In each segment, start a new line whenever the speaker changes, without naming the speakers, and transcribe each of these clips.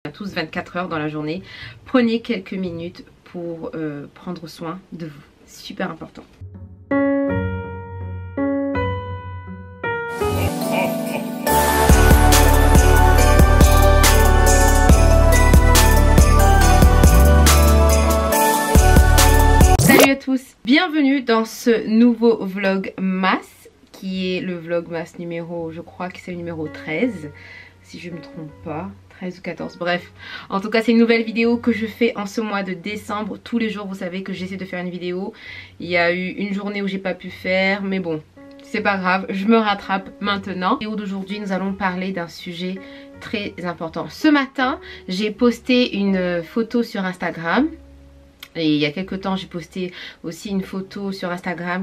tous 24 heures dans la journée. Prenez quelques minutes pour prendre soin de vous. Super important. Salut à tous, bienvenue dans ce nouveau vlogmas qui est le vlogmas numéro, je crois que c'est le numéro 13 si je ne me trompe pas, 13 ou 14, bref. En tout cas c'est une nouvelle vidéo que je fais en ce mois de décembre. Tous les jours vous savez que j'essaie de faire une vidéo. Il y a eu une journée où j'ai pas pu faire, mais bon, c'est pas grave, je me rattrape maintenant. Et d'aujourd'hui nous allons parler d'un sujet très important. Ce matin j'ai posté une photo sur Instagram. Et il y a quelques temps j'ai posté aussi une photo sur Instagram.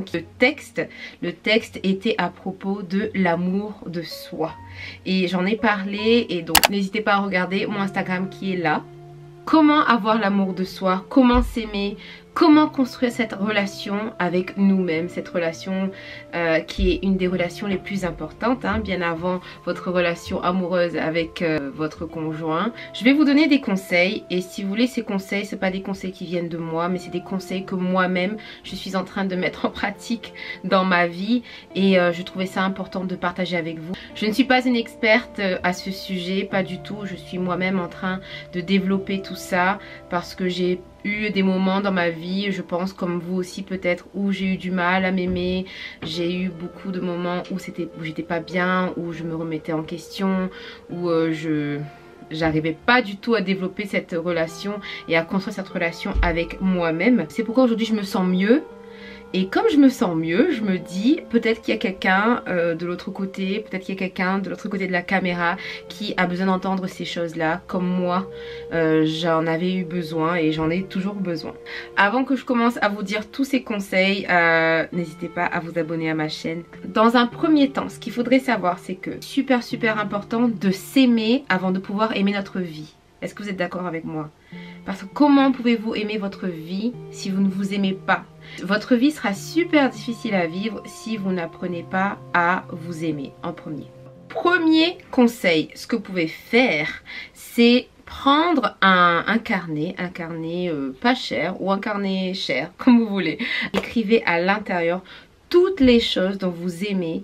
Le texte était à propos de l'amour de soi. Et j'en ai parlé et donc n'hésitez pas à regarder mon Instagram qui est là. Comment avoir l'amour de soi, comment s'aimer, comment construire cette relation avec nous-mêmes, cette relation qui est une des relations les plus importantes, hein, bien avant votre relation amoureuse avec votre conjoint. Je vais vous donner des conseils et si vous voulez ces conseils, c'est pas des conseils qui viennent de moi, mais c'est des conseils que moi-même je suis en train de mettre en pratique dans ma vie et je trouvais ça important de partager avec vous. Je ne suis pas une experte à ce sujet, pas du tout, je suis moi-même en train de développer tout ça parce que j'ai eu des moments dans ma vie, je pense comme vous aussi peut-être, où j'ai eu du mal à m'aimer. J'ai eu beaucoup de moments où j'étais pas bien, où je me remettais en question, où j'arrivais pas du tout à développer cette relation et à construire cette relation avec moi-même. C'est pourquoi aujourd'hui je me sens mieux. Et comme je me sens mieux, je me dis peut-être qu'il y a quelqu'un de l'autre côté, peut-être qu'il y a quelqu'un de l'autre côté de la caméra qui a besoin d'entendre ces choses-là, comme moi j'en avais eu besoin et j'en ai toujours besoin. Avant que je commence à vous dire tous ces conseils, n'hésitez pas à vous abonner à ma chaîne. Dans un premier temps, ce qu'il faudrait savoir, c'est que super important de s'aimer avant de pouvoir aimer notre vie. Est-ce que vous êtes d'accord avec moi? Parce que comment pouvez-vous aimer votre vie si vous ne vous aimez pas? Votre vie sera super difficile à vivre si vous n'apprenez pas à vous aimer en premier. Premier conseil, ce que vous pouvez faire, c'est prendre un carnet pas cher ou un carnet cher, comme vous voulez. Écrivez à l'intérieur toutes les choses dont vous aimez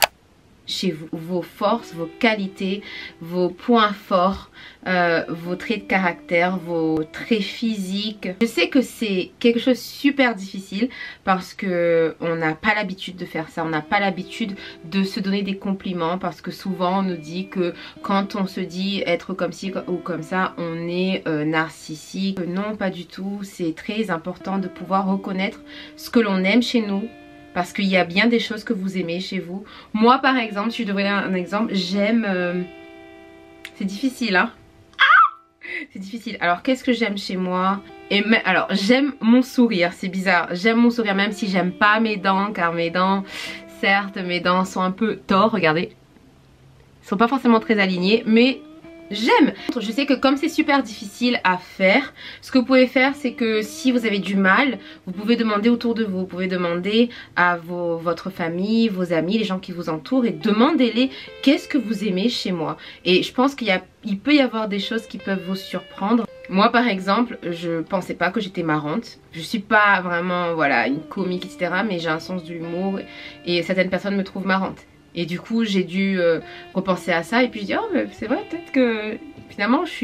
chez vous, vos forces, vos qualités, vos points forts, vos traits de caractère, vos traits physiques. Je sais que c'est quelque chose de super difficile parce que on n'a pas l'habitude de faire ça, on n'a pas l'habitude de se donner des compliments parce que souvent on nous dit que quand on se dit être comme ci ou comme ça, on est narcissique. Non, pas du tout, c'est très important de pouvoir reconnaître ce que l'on aime chez nous. Parce qu'il y a bien des choses que vous aimez chez vous. Moi par exemple, si je devrais donner un exemple, j'aime... C'est difficile hein. C'est difficile. Alors qu'est-ce que j'aime chez moi? Alors j'aime mon sourire, c'est bizarre. J'aime mon sourire même si j'aime pas mes dents. Car mes dents, certes mes dents sont un peu torts, regardez. Elles sont pas forcément très alignées, mais... j'aime. Je sais que comme c'est super difficile à faire, ce que vous pouvez faire c'est que si vous avez du mal, vous pouvez demander autour de vous. Vous pouvez demander à votre famille, vos amis, les gens qui vous entourent et demandez-les qu'est-ce que vous aimez chez moi. Et je pense qu'il peut y avoir des choses qui peuvent vous surprendre. Moi par exemple, je pensais pas que j'étais marrante. Je suis pas vraiment voilà une comique etc. mais j'ai un sens de l'humour et certaines personnes me trouvent marrante. Et du coup j'ai dû repenser à ça et puis je dis oh mais c'est vrai peut-être que finalement je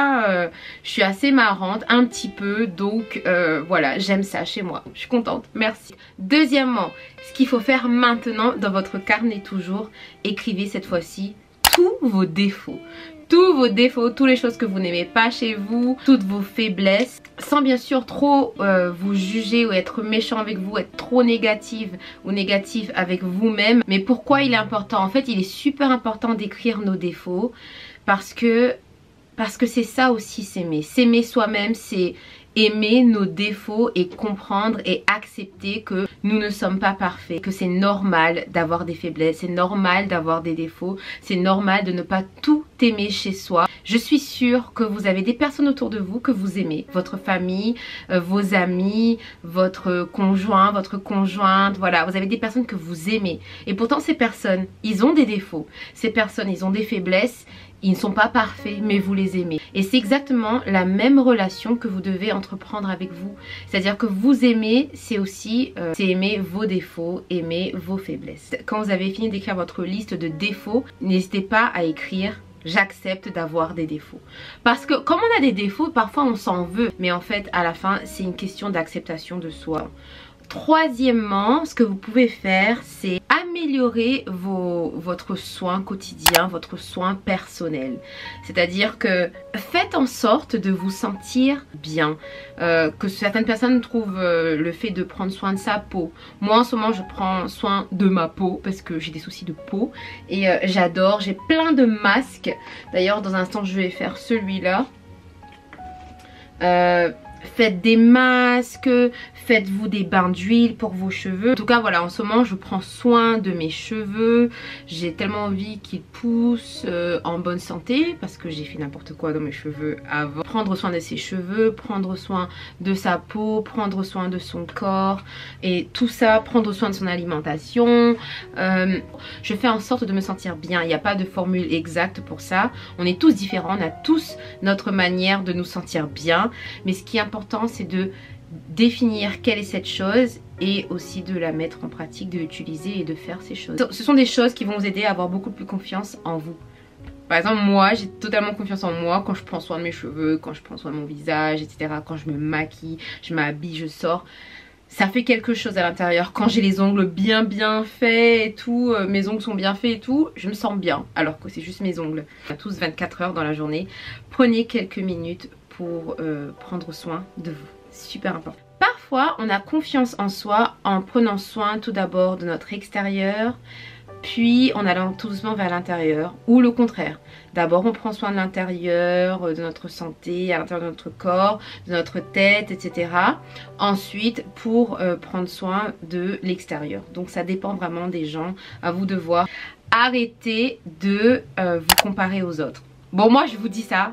suis assez marrante un petit peu donc voilà j'aime ça chez moi, je suis contente, merci. Deuxièmement, ce qu'il faut faire maintenant dans votre carnet toujours, écrivez cette fois-ci tous vos défauts. Tous vos défauts, toutes les choses que vous n'aimez pas chez vous, toutes vos faiblesses, sans bien sûr trop vous juger ou être méchant avec vous, être trop négative ou négatif avec vous-même. Mais pourquoi il est important? En fait, il est super important d'écrire nos défauts parce que c'est ça aussi s'aimer. S'aimer soi-même, c'est aimer nos défauts et comprendre et accepter que nous ne sommes pas parfaits, que c'est normal d'avoir des faiblesses, c'est normal d'avoir des défauts, c'est normal de ne pas tout aimer chez soi. Je suis sûre que vous avez des personnes autour de vous que vous aimez, votre famille, vos amis, votre conjoint, votre conjointe, voilà, vous avez des personnes que vous aimez et pourtant ces personnes, ils ont des défauts, ces personnes, ils ont des faiblesses Ils ne sont pas parfaits, mais vous les aimez. Et c'est exactement la même relation que vous devez entreprendre avec vous. C'est-à-dire que vous aimer, c'est aussi c'est aimer vos défauts, aimer vos faiblesses. Quand vous avez fini d'écrire votre liste de défauts, n'hésitez pas à écrire « J'accepte d'avoir des défauts ». Parce que comme on a des défauts, parfois on s'en veut. Mais en fait, à la fin, c'est une question d'acceptation de soi. Troisièmement, ce que vous pouvez faire, c'est améliorer votre soin quotidien, votre soin personnel. C'est-à-dire que faites en sorte de vous sentir bien. Que certaines personnes trouvent le fait de prendre soin de sa peau. Moi en ce moment je prends soin de ma peau parce que j'ai des soucis de peau. Et j'adore, j'ai plein de masques. D'ailleurs dans un instant je vais faire celui-là. Faites des masques, faites-vous des bains d'huile pour vos cheveux. En tout cas voilà, en ce moment je prends soin de mes cheveux. J'ai tellement envie qu'ils poussent en bonne santé parce que j'ai fait n'importe quoi dans mes cheveux avant. Prendre soin de ses cheveux, prendre soin de sa peau, prendre soin de son corps et tout ça, prendre soin de son alimentation. Je fais en sorte de me sentir bien. Il n'y a pas de formule exacte pour ça. On est tous différents, on a tous notre manière de nous sentir bien. Mais ce qui est important, c'est de définir quelle est cette chose et aussi de la mettre en pratique, de l'utiliser et de faire ces choses. Ce sont des choses qui vont vous aider à avoir beaucoup plus confiance en vous. Par exemple, moi, j'ai totalement confiance en moi quand je prends soin de mes cheveux, quand je prends soin de mon visage, etc. Quand je me maquille, je m'habille, je sors. Ça fait quelque chose à l'intérieur. Quand j'ai les ongles bien faits et tout, mes ongles sont bien faits et tout, je me sens bien. Alors que c'est juste mes ongles. On a tous 24 heures dans la journée. Prenez quelques minutes pour prendre soin de vous. Super important. Parfois, on a confiance en soi en prenant soin tout d'abord de notre extérieur, puis en allant tout doucement vers l'intérieur, ou le contraire. D'abord, on prend soin de l'intérieur, de notre santé, à l'intérieur de notre corps, de notre tête, etc. Ensuite, pour prendre soin de l'extérieur. Donc, ça dépend vraiment des gens. À vous de voir. Arrêtez de vous comparer aux autres. Bon, moi, je vous dis ça.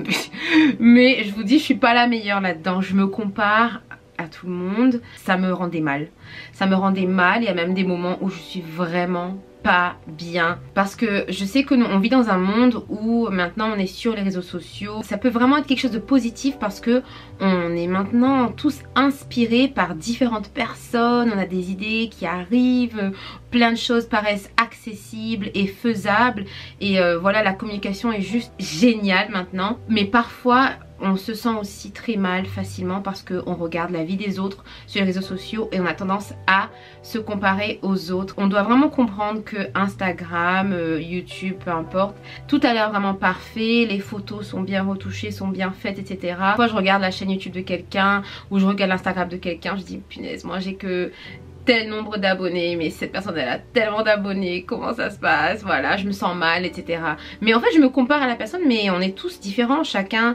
Mais je vous dis, je suis pas la meilleure là-dedans. Je me compare à tout le monde. Ça me rendait mal. Ça me rendait mal. Il y a même des moments où je suis vraiment pas bien. Parce que je sais que nous, on vit dans un monde où maintenant on est sur les réseaux sociaux. Ça peut vraiment être quelque chose de positif parce que on est maintenant tous inspirés par différentes personnes. On a des idées qui arrivent. Plein de choses paraissent accessibles et faisables. Et voilà, la communication est juste géniale maintenant. Mais parfois, on se sent aussi très mal facilement parce qu'on regarde la vie des autres sur les réseaux sociaux et on a tendance à se comparer aux autres. On doit vraiment comprendre que Instagram, YouTube, peu importe, tout a l'air vraiment parfait, les photos sont bien retouchées, sont bien faites, etc. Quand je regarde la chaîne YouTube de quelqu'un ou je regarde l'Instagram de quelqu'un, je dis punaise, moi j'ai que tel nombre d'abonnés, mais cette personne elle a tellement d'abonnés, comment ça se passe, voilà, je me sens mal, etc. Mais en fait je me compare à la personne, mais on est tous différents, chacun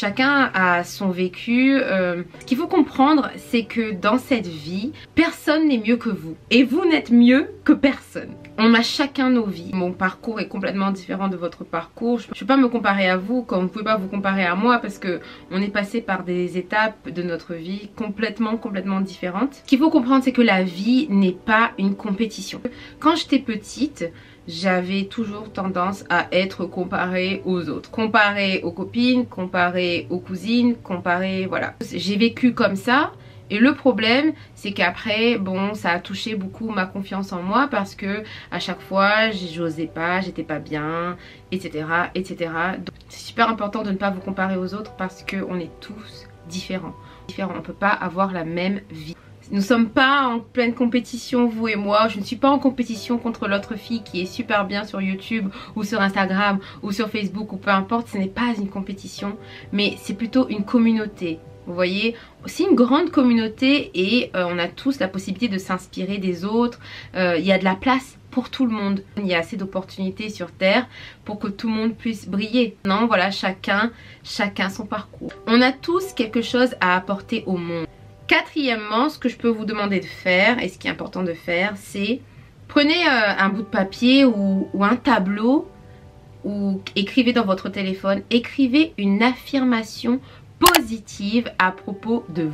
a son vécu. Ce qu'il faut comprendre, c'est que dans cette vie, personne n'est mieux que vous et vous n'êtes mieux que personne. On a chacun nos vies. Mon parcours est complètement différent de votre parcours. Je ne peux pas me comparer à vous comme vous ne pouvez pas vous comparer à moi parce que on est passé par des étapes de notre vie complètement différentes. Ce qu'il faut comprendre, c'est que la vie n'est pas une compétition. Quand j'étais petite, j'avais toujours tendance à être comparée aux autres. Comparée aux copines, comparée aux cousines, comparée, voilà. J'ai vécu comme ça. Et le problème, c'est qu'après, bon, ça a touché beaucoup ma confiance en moi parce que à chaque fois, j'osais pas, j'étais pas bien, etc., etc. Donc, c'est super important de ne pas vous comparer aux autres parce qu'on est tous différents. On ne peut pas avoir la même vie. Nous ne sommes pas en pleine compétition, vous et moi. Je ne suis pas en compétition contre l'autre fille qui est super bien sur YouTube ou sur Instagram ou sur Facebook ou peu importe. Ce n'est pas une compétition, mais c'est plutôt une communauté. Vous voyez, c'est une grande communauté et on a tous la possibilité de s'inspirer des autres. Il y a de la place pour tout le monde. Il y a assez d'opportunités sur Terre pour que tout le monde puisse briller. Non, voilà, chacun son parcours. On a tous quelque chose à apporter au monde. Quatrièmement, ce que je peux vous demander de faire, et ce qui est important de faire, c'est prenez un bout de papier ou un tableau ou écrivez dans votre téléphone, écrivez une affirmation positive à propos de vous.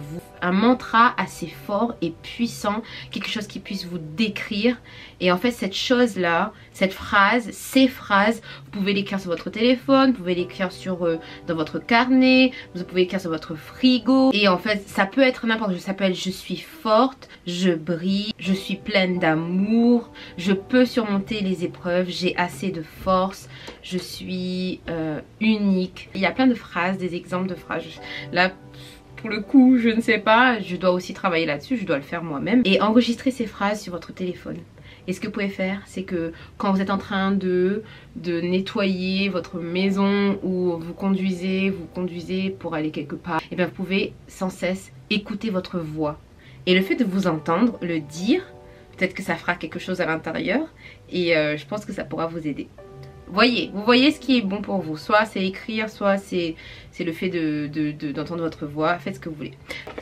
un mantra assez fort et puissant, quelque chose qui puisse vous décrire. Et en fait cette chose là, cette phrase, ces phrases, vous pouvez l'écrire sur votre téléphone, vous pouvez l'écrire dans votre carnet, vous pouvez l'écrire sur votre frigo. Et en fait ça peut être n'importe quoi, ça peut être je suis forte, je brille, je suis pleine d'amour, je peux surmonter les épreuves, j'ai assez de force, je suis unique. Il y a plein de phrases, des exemples de phrases. Là pour le coup je ne sais pas, je dois aussi travailler là-dessus, je dois le faire moi-même. Et enregistrer ces phrases sur votre téléphone. Et ce que vous pouvez faire, c'est que quand vous êtes en train de nettoyer votre maison ou vous conduisez pour aller quelque part, et bien vous pouvez sans cesse écouter votre voix. Et le fait de vous entendre le dire, peut-être que ça fera quelque chose à l'intérieur et je pense que ça pourra vous aider. Vous voyez ce qui est bon pour vous. Soit c'est écrire, soit c'est le fait d'entendre votre voix. Faites ce que vous voulez.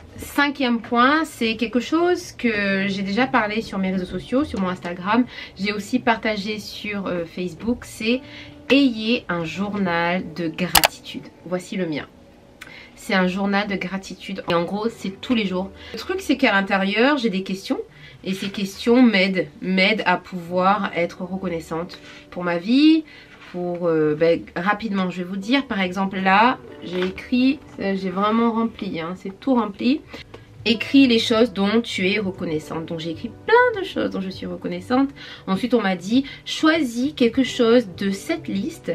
5e point, c'est quelque chose que j'ai déjà parlé sur mes réseaux sociaux, sur mon Instagram. J'ai aussi partagé sur Facebook. C'est ayez un journal de gratitude. Voici le mien. C'est un journal de gratitude. Et en gros, c'est tous les jours. Le truc, c'est qu'à l'intérieur, j'ai des questions. Et ces questions m'aident à pouvoir être reconnaissante pour ma vie, rapidement je vais vous dire. Par exemple là, j'ai écrit, j'ai vraiment rempli, hein, c'est tout rempli. Écris les choses dont tu es reconnaissante. Donc j'ai écrit plein de choses dont je suis reconnaissante. Ensuite on m'a dit, choisis quelque chose de cette liste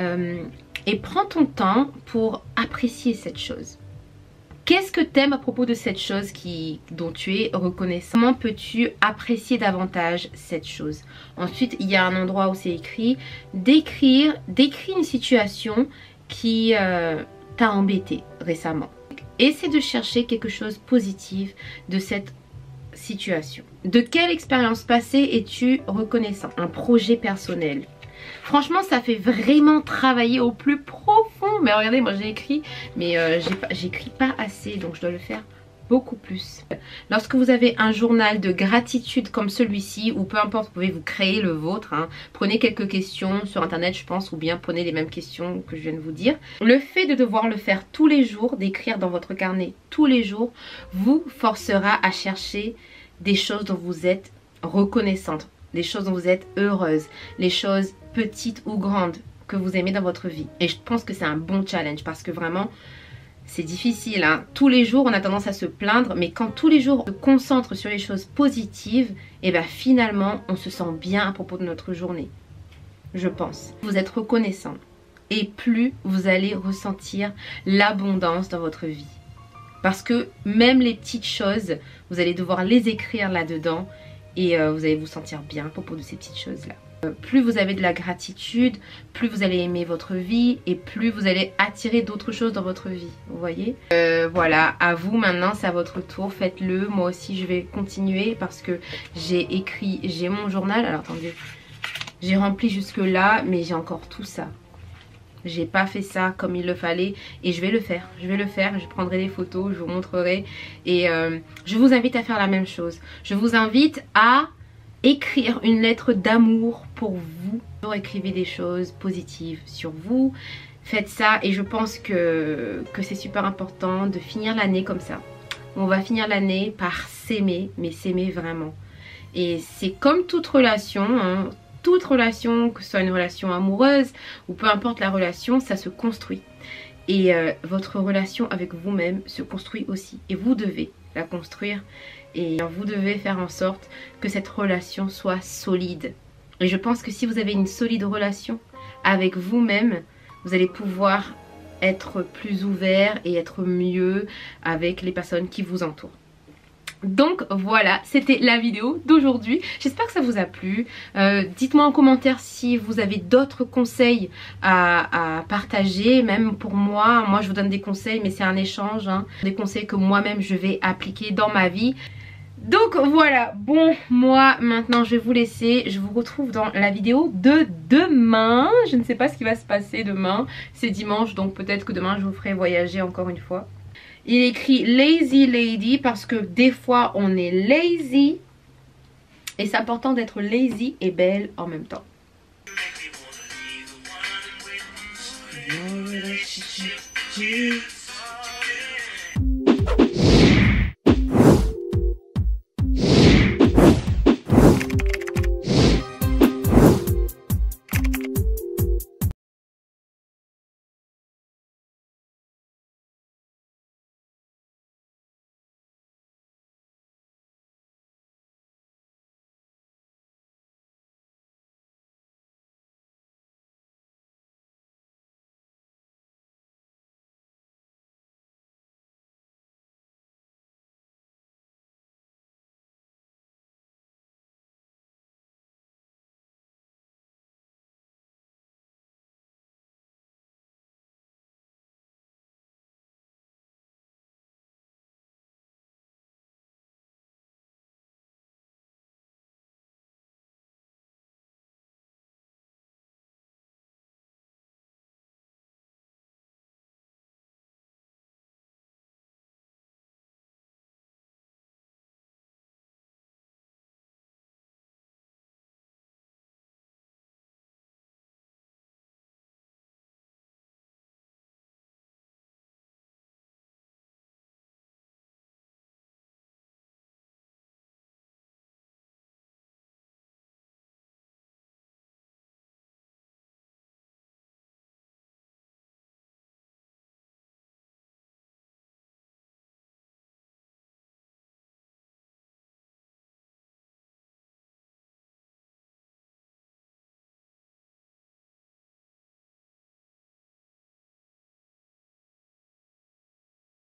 et prends ton temps pour apprécier cette chose. Qu'est-ce que tu aimes à propos de cette chose dont tu es reconnaissant? Comment peux-tu apprécier davantage cette chose? Ensuite, il y a un endroit où c'est écrit décris une situation qui t'a embêté récemment. Essaie de chercher quelque chose de positif de cette situation. De quelle expérience passée es-tu reconnaissant? Un projet personnel. Franchement ça fait vraiment travailler au plus profond. Mais regardez, moi j'ai écrit, mais j'écris pas assez, donc je dois le faire beaucoup plus. Lorsque vous avez un journal de gratitude comme celui-ci, ou peu importe, vous pouvez vous créer le vôtre, hein. Prenez quelques questions sur internet je pense, ou bien prenez les mêmes questions que je viens de vous dire. Le fait de devoir le faire tous les jours, d'écrire dans votre carnet tous les jours, vous forcera à chercher des choses dont vous êtes reconnaissante, des choses dont vous êtes heureuse, les choses petites ou grandes que vous aimez dans votre vie. Et je pense que c'est un bon challenge parce que vraiment c'est difficile, hein. Tous les jours on a tendance à se plaindre, mais quand tous les jours on se concentre sur les choses positives, et bien finalement on se sent bien à propos de notre journée, je pense. Vous êtes reconnaissant et plus vous allez ressentir l'abondance dans votre vie. Parce que même les petites choses, vous allez devoir les écrire là-dedans et vous allez vous sentir bien à propos de ces petites choses-là. Plus vous avez de la gratitude, plus vous allez aimer votre vie et plus vous allez attirer d'autres choses dans votre vie, vous voyez. Voilà, à vous maintenant, c'est à votre tour, faites-le. Moi aussi je vais continuer parce que j'ai mon journal. Alors attendez, j'ai rempli jusque là mais j'ai encore tout ça. J'ai pas fait ça comme il le fallait et je vais le faire, je prendrai des photos, je vous montrerai et je vous invite à faire la même chose. Je vous invite à écrire une lettre d'amour pour vous. Écrivez des choses positives sur vous, faites ça et je pense que c'est super important de finir l'année comme ça. On va finir l'année par s'aimer, mais s'aimer vraiment. Et c'est comme toute relation, hein, toute relation, que ce soit une relation amoureuse ou peu importe la relation, ça se construit. Et votre relation avec vous-même se construit aussi. Et vous devez la construire. Et vous devez faire en sorte que cette relation soit solide. Et je pense que si vous avez une solide relation avec vous-même, vous allez pouvoir être plus ouvert et être mieux avec les personnes qui vous entourent. Donc voilà, c'était la vidéo d'aujourd'hui. J'espère que ça vous a plu. Dites-moi en commentaire si vous avez d'autres conseils à partager. Même pour moi, je vous donne des conseils mais c'est un échange, hein. Des conseils que moi-même je vais appliquer dans ma vie. Donc voilà, bon, moi maintenant je vais vous laisser. Je vous retrouve dans la vidéo de demain. Je ne sais pas ce qui va se passer demain. C'est dimanche, donc peut-être que demain je vous ferai voyager encore une fois. Il est écrit Lazy Lady parce que des fois on est lazy. Et c'est important d'être lazy et belle en même temps.